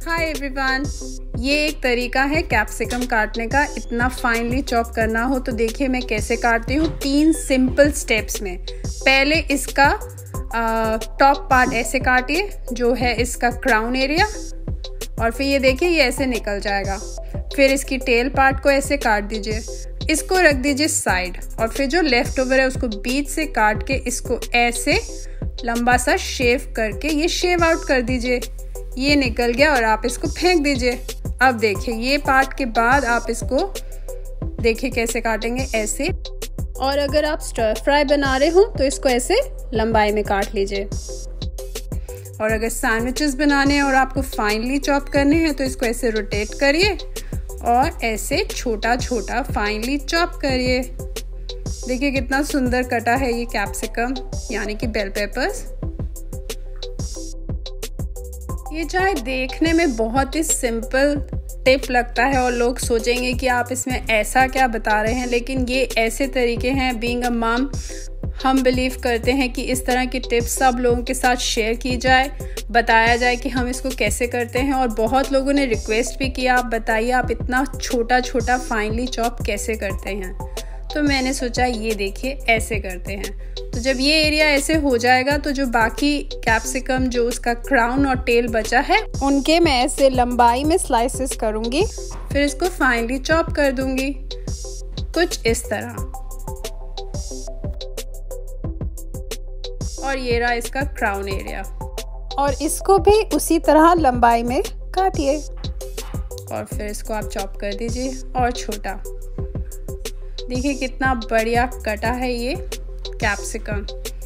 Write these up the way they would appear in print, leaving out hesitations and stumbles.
Hi everyone, ये एक तरीका है कैप्सिकम काटने का। इतना फाइनली चॉप करना हो तो देखिए मैं कैसे काटती हूँ 3 सिंपल स्टेप्स में। पहले इसका टॉप पार्ट ऐसे काटिए, जो है इसका क्राउन एरिया, और फिर ये देखिए ये ऐसे निकल जाएगा। फिर इसकी टेल पार्ट को ऐसे काट दीजिए, इसको रख दीजिए साइड, और फिर जो लेफ्ट ओवर है उसको बीच से काट के इसको ऐसे लंबा सा शेव करके ये शेव आउट कर दीजिए। ये निकल गया और आप इसको फेंक दीजिए। अब देखिए ये पार्ट के बाद आप इसको देखिए कैसे काटेंगे, ऐसे। और अगर आप स्टर फ्राई बना रहे हो तो इसको ऐसे लंबाई में काट लीजिए। और अगर सैंडविचेस बनाने हैं और आपको फाइनली चॉप करने हैं तो इसको ऐसे रोटेट करिए और ऐसे छोटा छोटा फाइनली चॉप करिए। देखिए कितना सुंदर कटा है ये कैप्सिकम यानी कि बेल पेपर्स। ये चाहे देखने में बहुत ही सिंपल टिप लगता है और लोग सोचेंगे कि आप इसमें ऐसा क्या बता रहे हैं, लेकिन ये ऐसे तरीके हैं। बीइंग अ मॉम हम बिलीव करते हैं कि इस तरह की टिप्स सब लोगों के साथ शेयर की जाए, बताया जाए कि हम इसको कैसे करते हैं। और बहुत लोगों ने रिक्वेस्ट भी किया, आप बताइए आप इतना छोटा छोटा फाइनली चॉप कैसे करते हैं। तो मैंने सोचा ये देखिए ऐसे करते हैं। तो जब ये एरिया ऐसे हो जाएगा तो जो बाकी कैप्सिकम जो उसका क्राउन और टेल बचा है उनके मैं ऐसे लंबाई में स्लाइसेस करूँगी, फिर इसको फाइनली चॉप कर दूँगी कुछ इस तरह। और ये रहा इसका क्राउन एरिया, और इसको भी उसी तरह लंबाई में काटिए और फिर इसको आप चॉप कर दीजिए और छोटा। देखिए कितना बढ़िया कटा है ये कैप्सिकम।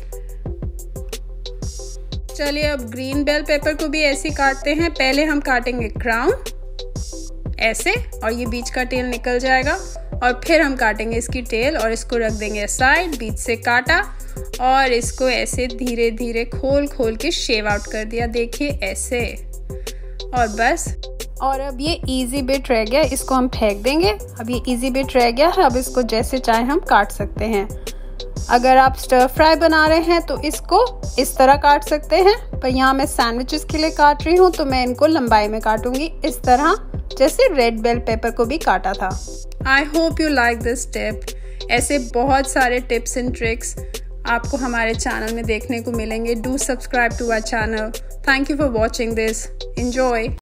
चलिए अब ग्रीन बेल पेपर को भी ऐसे काटते हैं। पहले हम काटेंगे क्राउन ऐसे, और ये बीच का टेल निकल जाएगा, और फिर हम काटेंगे इसकी टेल और इसको रख देंगे साइड, बीच से काटा और इसको ऐसे धीरे धीरे खोल खोल के शेव आउट कर दिया। देखिए ऐसे, और बस। और अब ये इजी बिट रह गया, इसको हम फेंक देंगे। अब ये इजी बिट रह गया है, अब इसको जैसे चाहे हम काट सकते हैं। अगर आप स्टर फ्राई बना रहे हैं तो इसको इस तरह काट सकते हैं, पर यहाँ मैं सैंडविचेस के लिए काट रही हूँ तो मैं इनको लंबाई में काटूंगी, इस तरह जैसे रेड बेल पेपर को भी काटा था। I hope you like this tip. ऐसे बहुत सारे टिप्स एंड ट्रिक्स आपको हमारे चैनल में देखने को मिलेंगे। Do subscribe to our channel. Thank you for watching this. Enjoy.